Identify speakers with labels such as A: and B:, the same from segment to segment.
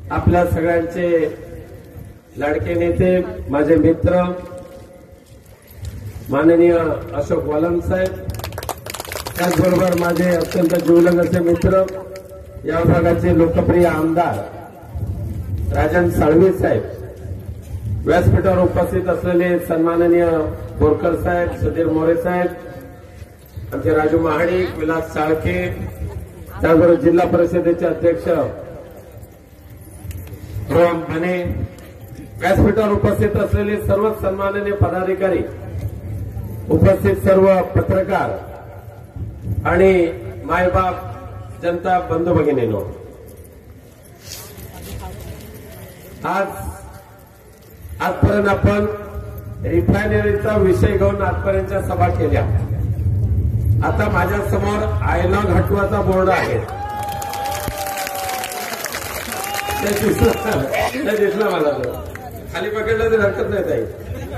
A: आपल्या सगळ्यांचे लाडके नेते, माझे मित्र माननीय अशोक वालम साहेब, त्याचबरोबर माझे अत्यंत जिवलग असे मित्र या विभागाचे लोकप्रिय आमदार राजन साळवी साहेब, व्यासपीठावर उपस्थित असलेले सन्माननीय बोरकर साहेब, सुधीर मोरे साहेब, आमचे राजू महाडिक, विलास साळके, त्याचबरोबर जिल्हा परिषदेचे अध्यक्ष रोहन भने, व्यासपीठावर उपस्थित असलेले सर्व सन्माननीय पदाधिकारी, उपस्थित सर्व पत्रकार आणि मायबाप, जनता बंधू भगिनींनो, आजपर्यंत आपण रिफायनरीचा विषय घेऊन आजपर्यंतच्या सभा केल्या. आता माझ्या समोर आयलॉग हटवाचा बोर्ड आहे, ते दिसलं मला. खाली पकडलं तर हरकत नाही ताई.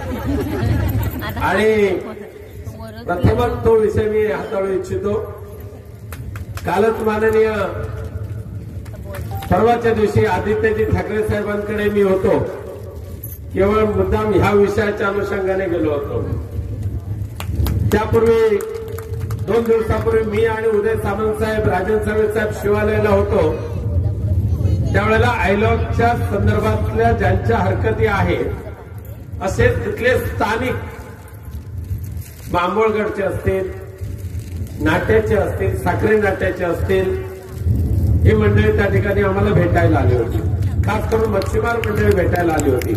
A: आणि प्रथमच तो विषय मी हाताळू इच्छितो. कालच माननीय परवाच्या दिवशी आदित्यजी ठाकरे साहेबांकडे मी होतो, केवळ मुद्दाम ह्या विषयाच्या अनुषंगाने गेलो होतो. त्यापूर्वी 2 दिवसापूर्वी मी आणि उदय सामंत साहेब, राजन साळवे साहेब शिवालयाला होतो. त्यावेळेला आयलॉगच्या संदर्भातल्या ज्यांच्या हरकती आहेत असे तिथले स्थानिक बांबोळगडचे असतील, नाट्याचे असतील, साखरे नाट्याचे असतील, ही मंडळी त्या ठिकाणी आम्हाला भेटायला आली होती. खास करून मच्छीमार मंडळी भेटायला आली होती.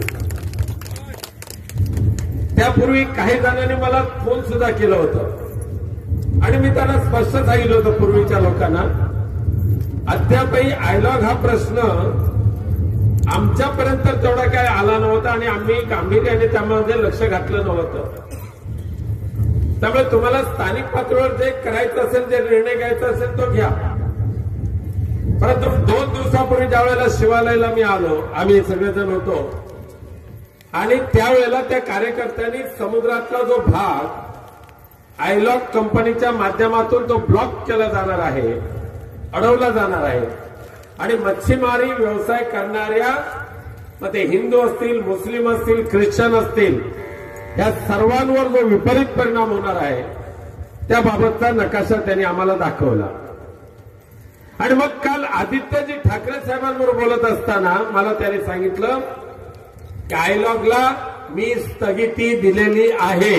A: त्यापूर्वी काही जणांनी मला फोन सुद्धा केलं होतं आणि मी त्यांना स्पष्ट सांगितलं होतं पूर्वीच्या लोकांना, अद्यापही आयलॉग हा प्रश्न आमच्यापर्यंत तेवढा काय आला नव्हता आणि आम्ही गांभीर्याने त्यामध्ये लक्ष घातलं नव्हतं. त्यामुळे तुम्हाला स्थानिक पातळीवर जे करायचं असेल, जे निर्णय घ्यायचा असेल तो घ्या. परंतु 2 दिवसापूर्वी ज्या वेळेला शिवालयाला मी आलो, आम्ही सगळेजण होतो आणि त्यावेळेला त्या कार्यकर्त्यांनी समुद्रातला जो भाग आयलॉग कंपनीच्या माध्यमातून तो ब्लॉक केला जाणार आहे, अडवला जाणार आहे आणि मच्छीमारी व्यवसाय करणाऱ्या, मग ते हिंदू असतील, मुस्लिम असतील, ख्रिश्चन असतील, या सर्वांवर जो विपरीत परिणाम होणार आहे त्याबाबतचा नकाशा त्यांनी आम्हाला दाखवला. आणि मग काल आदित्यजी ठाकरे साहेबांबरोबर बोलत असताना मला त्यांनी सांगितलं की आयलॉगला मी स्थगिती दिलेली आहे.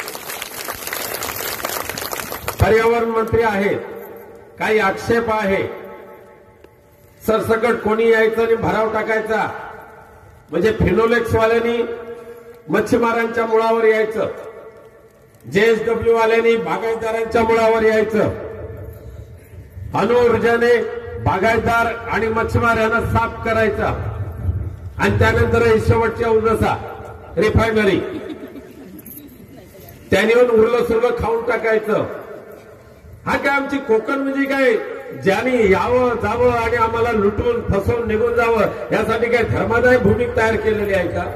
A: पर्यावरण मंत्री आहेत, काही आक्षेप आहे, सरसकट कोणी यायचं आणि भराव टाकायचा, म्हणजे फिनोलेक्सवाल्यांनी मच्छीमारांच्या मुळावर यायचं, जेएसडब्ल्यू वाल्यांनी बागायतदारांच्या मुळावर यायचं, अणुऊर्जाने बागायतदार आणि मच्छीमार यांना साफ करायचा आणि त्यानंतर शेवटच्या उजसा रिफायनरी त्यांनी उरलं सुरलं खाऊन टाकायचं. हा काय आमची कोकण म्हणजे काय ज्यांनी यावं जावं आणि आम्हाला लुटून फसवून निघून जावं यासाठी काय धर्मादाय भूमी तयार केलेली आहे का?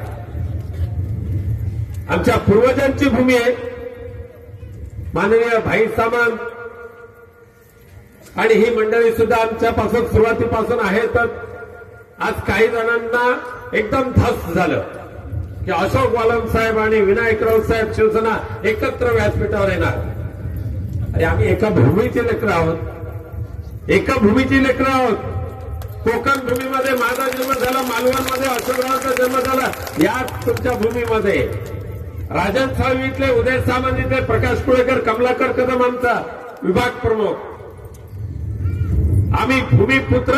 A: आमच्या पूर्वजांची भूमी आहे. माननीय भाई सामंत आणि ही मंडळी सुद्धा आमच्यापासून सुरुवातीपासून आहेतच. आज काही जणांना एकदम धस झालं की अशोक वालम साहेब आणि विनायकराव साहेब शिवसेना एकत्र व्यासपीठावर येणार. अरे आम्ही एका भूमीची लेकरं आहोत, एका भूमीची लेकरं आहोत. कोकण भूमीमध्ये माझा जन्म झाला, मालवणमध्ये अशोकरावांचा जन्म झाला, याच तुमच्या भूमीमध्ये राजन साळवी इथले, उदय सामंत इथले, प्रकाश कुळेकर, कमलाकर कदम आमचा विभाग प्रमुख. आम्ही भूमिपुत्र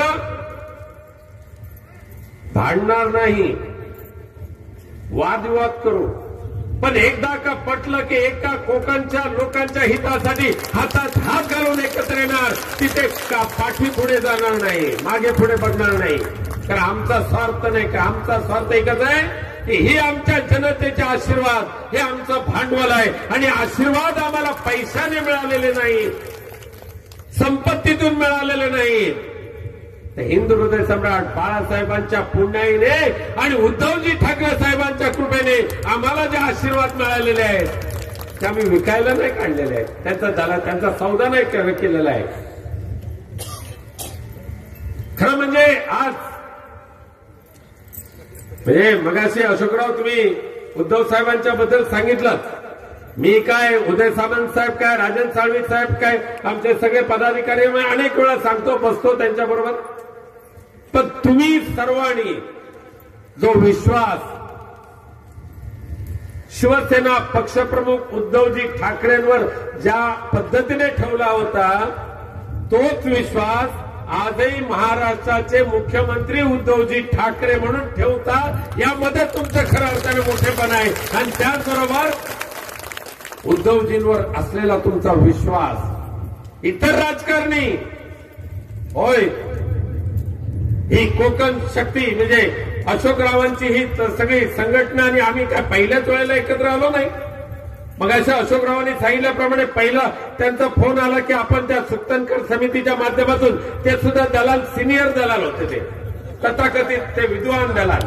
A: भांडणार नाही, वादविवाद करू, पण एकदा का पटलं की एका कोकणच्या लोकांच्या हितासाठी हातात हात घालून एकत्र येणार, तिथे पाठी पुढे जाणार नाही, मागे पुढे बघणार नाही. कारण आमचा स्वार्थ नाही का, आमचा स्वार्थ एकच आहे की ही आमच्या जनतेचे आशीर्वाद, हे आमचं भांडवल आहे आणि आशीर्वाद आम्हाला पैशाने मिळालेले नाही, संपत्तीतून मिळालेले नाही. हिंदू हृदय सम्राट बाळासाहेबांच्या पुण्याईने आणि उद्धवजी ठाकरे साहेबांच्या कृपेने आम्हाला जे आशीर्वाद मिळालेले आहेत ते आम्ही विकायला नाही काढलेले आहेत, त्यांचा सौदा नाही केलेला आहे. खरं म्हणजे आज म्हणजे मगाशी अशोकराव तुम्ही उद्धव साहेबांच्या बद्दल सांगितलं, मी काय, उदय सामंत साहेब काय, राजन साळवी साहेब काय, आमचे सगळे पदाधिकारी अनेक वेळा सांगतो, बसतो त्यांच्याबरोबर. पण तुम्ही सर्वांनी जो विश्वास शिवसेना पक्षप्रमुख उद्धवजी ठाकरेंवर ज्या पद्धतीने ठेवला होता, तोच विश्वास आजही महाराष्ट्राचे मुख्यमंत्री उद्धवजी ठाकरे म्हणून ठेवतात. यामध्ये तुमचं खरं अर्थाने मोठेपण आहे. आणि त्याचबरोबर उद्धवजींवर असलेला तुमचा विश्वास. इतर राजकारणी होय, ही कोकण शक्ती म्हणजे अशोकरावांची ही सगळी संघटना आणि आम्ही काय पहिल्याच वेळेला एकत्र आलो नाही. मग अशा अशोकरावांनी सांगितल्याप्रमाणे पहिला त्यांचा फोन आला की आपण त्या सुक्तनकर समितीच्या माध्यमातून, ते सुद्धा दलाल, सिनियर दलाल होते ते, तथाकथित ते विद्वान दलाल,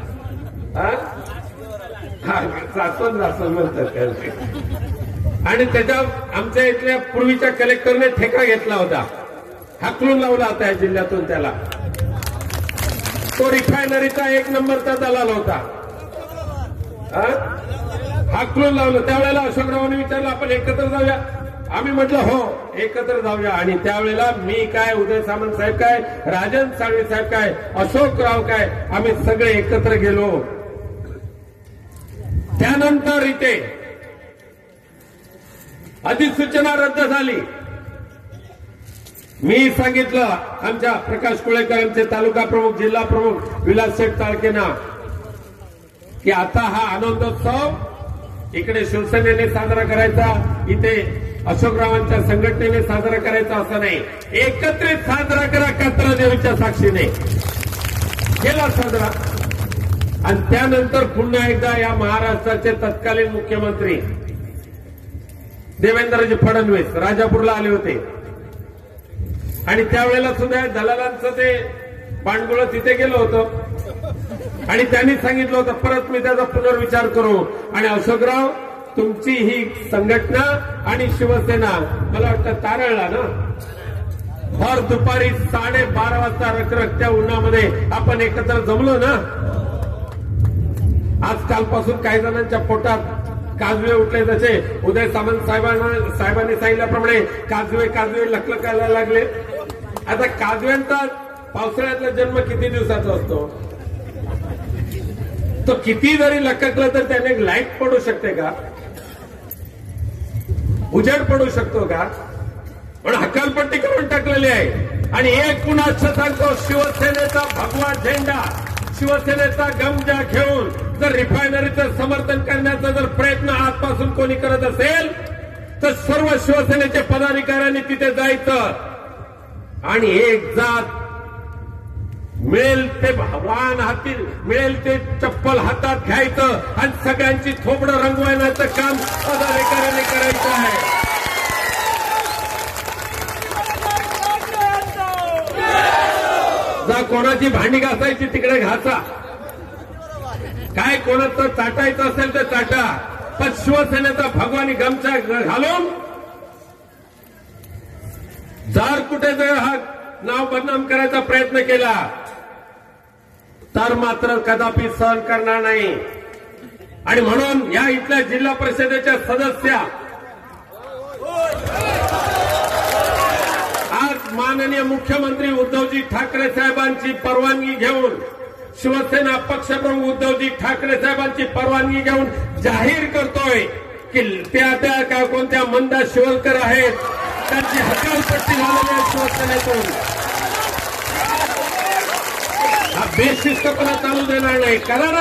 A: जास्वंद म्हणतात. आणि त्याच्या आमच्या इथल्या पूर्वीच्या कलेक्टरने ठेका घेतला होता, हाकलून लावला होता या जिल्ह्यातून त्याला. तो रिफायनरीचा एक नंबरचा दलाल होता, हाकलून लावलं. त्यावेळेला अशोकरावांनी विचारलं आपण एकत्र जाऊया. आम्ही म्हटलं हो एकत्र जाऊया. आणि त्यावेळेला मी काय, उदय सामंत साहेब काय, राजन साळवी साहेब काय, अशोकराव काय, आम्ही सगळे एकत्र गेलो. त्यानंतर इथे अधिसूचना रद्द झाली. मी सांगितलं आमच्या प्रकाश कुळेकरांचे तालुका प्रमुख, जिल्हा प्रमुख विलास शेठ ताळकेंना की आता हा आनंदोत्सव इकडे शिवसेनेने साजरा करायचा, इथे अशोकरावांच्या संघटनेने साजरा करायचा असं नाही, एकत्रित साजरा करा. कात्रा देवीच्या साक्षीने केला साजरा. आणि त्यानंतर पुन्हा एकदा या महाराष्ट्राचे तत्कालीन मुख्यमंत्री देवेंद्रजी फडणवीस राजापूरला आले होते. आणि त्यावेळेला सुद्धा दलालांचं ते पांडुळ तिथे गेलो होतो. आणि त्यांनी सांगितलं होतं परत मी त्याचा पुनर्विचार करू. आणि अशोकराव, तुमची ही संघटना आणि शिवसेना मला वाटतं तारळला ना, भर दुपारी 12:30 वाजता रखरखत्या उन्हामध्ये आपण एकत्र जमलो ना. आजकालपासून काही जणांच्या पोटात काजवे उठले, जसे उदय सामंत साहेबांनी सांगितल्याप्रमाणे काजवे लखलखायला लागले. आता काजव्यांचा पावसाळ्यातला जन्म किती दिवसाचा असतो, तो किती जरी लखकलं तर त्याने लाईट पडू शकते का, उजेड पडू शकतो का? पण हकालपट्टी करून टाकलेली आहे. आणि एक पुन्हा सांगतो, शिवसेनेचा भगवा झेंडा, शिवसेनेचा गमजा घेऊन जर रिफायनरीचं समर्थन करण्याचा जर प्रयत्न आजपासून कोणी करत असेल तर सर्व शिवसेनेचे पदाधिकाऱ्यांनी तिथे जायचं आणि एक जात मिळेल ते वाहन हाती मिळेल ते चप्पल हातात घ्यायचं आणि सगळ्यांची थोबडं रंगवण्याचं काम पदाधिकाऱ्यांनी करायचं आहे. जा कोणाची भांडी घासायची तिकडे घासा, काय कोणाचं चाटायचं असेल तर चाटा, पण शिवसेनेचा भगवानी गमछा घालून जर कुठे जर हा नाव बदनाम करायचा प्रयत्न केला तर मात्र कदापि सहन करणार नाही. आणि म्हणून या इथल्या जिल्हा परिषदेच्या सदस्या आज माननीय मुख्यमंत्री उद्धवजी ठाकरे साहेबांची परवानगी घेऊन, शिवसेना पक्षप्रमुख उद्धवजी ठाकरे साहेबांची परवानगी घेऊन जाहीर करतोय की त्या कोणत्या मंदा शिवलकर आहेत त्यांची हकालपट्टी झालेली आहे शिवसेनेतून. हा बेशिस्तपणा चालू देणार नाही. करा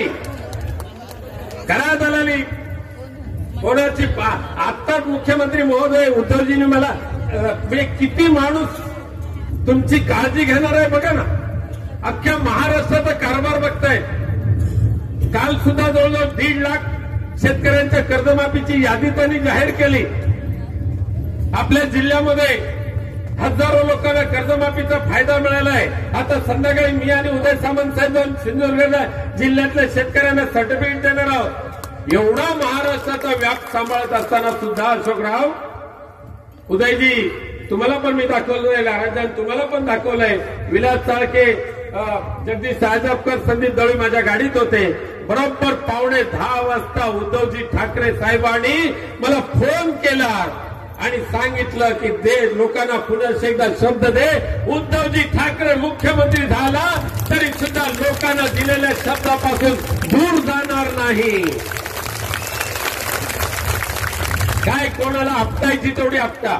A: दलाली कोणाची. आत्ताच मुख्यमंत्री महोदय उद्धवजींनी मला किती माणूस तुमची काळजी घेणार आहे बघा ना, अख्ख्या महाराष्ट्राचा कारभार बघताय. काल सुद्धा जवळजवळ 1.5 लाख शेतकऱ्यांच्या कर्जमाफीची यादी त्यांनी जाहीर केली. आपल्या जिल्ह्यामध्ये हजारो लोकांना कर्जमाफीचा फायदा मिळाला आहे. आता संध्याकाळी मी आणि उदय सामंत साहेब सिंधुदुर्ग जिल्ह्यातल्या शेतकऱ्यांना सर्टिफिकेट देणार आहोत. एवढा महाराष्ट्राचा व्याप सांभाळत असताना सुद्धा अशोकराव, उदयजी तुम्हाला पण मी दाखवलं आहे, राजन तुम्हाला पण दाखवलंय, विलास चाळके जगदीश साहेबकर, संदीप दळवी माझ्या गाडीत होते. बरोबर 9:15 वाजता उद्धवजी ठाकरे साहेबांनी मला फोन केला आणि सांगितलं की दे लोकांना पुन्हा एकदा शब्द दे, उद्धवजी ठाकरे मुख्यमंत्री झाला तरी सुद्धा लोकांना दिलेल्या शब्दापासून दूर जाणार नाही. काय कोणाला आपटायची तेवढी आपटा.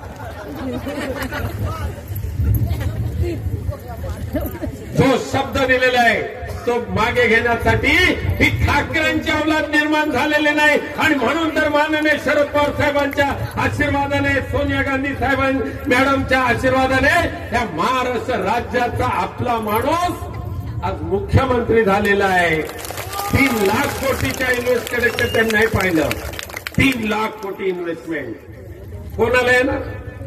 A: जो शब्द दिलेला आहे तो मागे घेण्यासाठी ही ठाकरेंची अवलाद निर्माण झालेले नाही. आणि म्हणून तर माननीय शरद पवार साहेबांच्या आशीर्वादाने, सोनिया गांधी मॅडमच्या आशीर्वादाने या महाराष्ट्र राज्याचा आपला माणूस आज मुख्यमंत्री झालेला आहे. 3 लाख कोटीच्या इन्व्हेस्टमेंटकडे त्यांनी नाही पाहिलं. 3 लाख कोटी इन्व्हेस्टमेंट कोणाला येणार,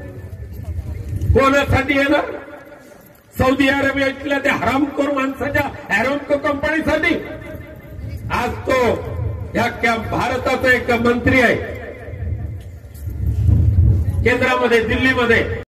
A: कोणासाठी येणार? सौदी अरेबियातल्या त्या हरामखोर माणसाच्या अॅरोमको कंपनीसाठी. आज तो या भारताचा एक मंत्री आहे केंद्रामध्ये, दिल्लीमध्ये.